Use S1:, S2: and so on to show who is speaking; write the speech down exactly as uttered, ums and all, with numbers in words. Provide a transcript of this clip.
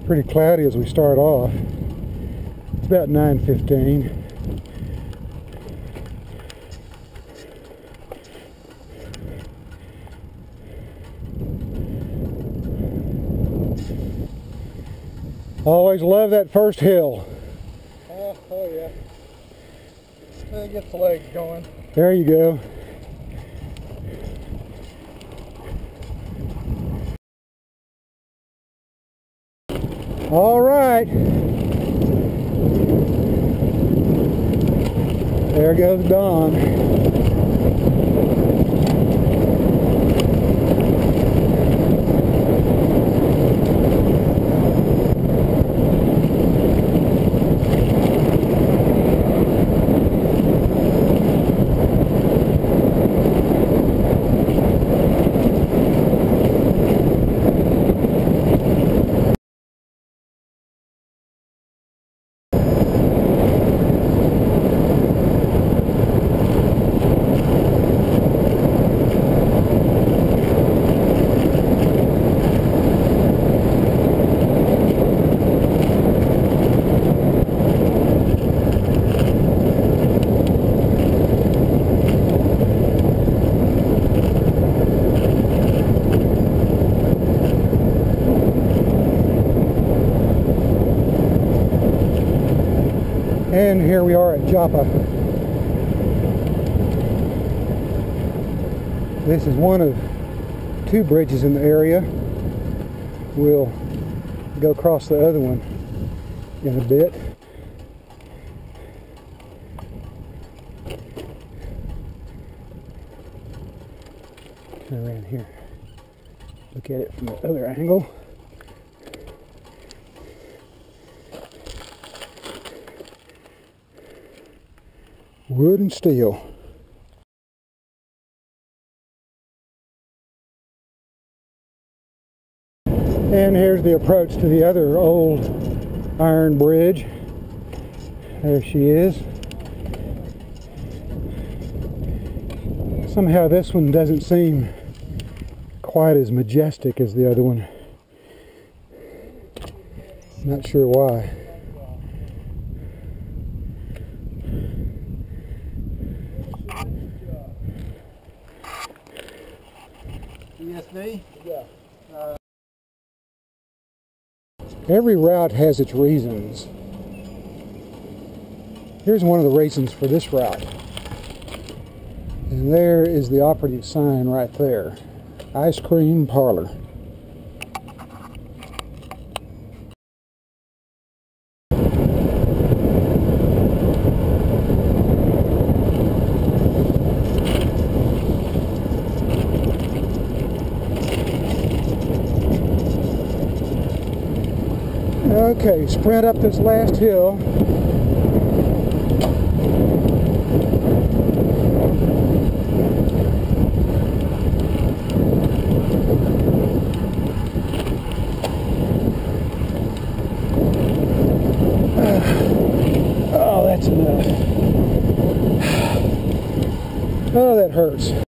S1: Pretty cloudy as we start off. It's about nine fifteen. Always love that first hill.
S2: Oh, oh yeah. It gets the legs going.
S1: There you go. All right. There goes Don. And here we are at Joppa. This is one of two bridges in the area. We'll go across the other one in a bit. Turn around here. Look at it from the other angle. Wood and steel. And here's the approach to the other old iron bridge. There she is. Somehow this one doesn't seem quite as majestic as the other one. Not sure why.
S2: E S V? Yeah. Uh,
S1: Every route has its reasons. Here's one of the reasons for this route. And there is the operative sign right there. Ice Cream Parlor. Okay, sprint up this last hill. Oh, that's enough. Oh, that hurts.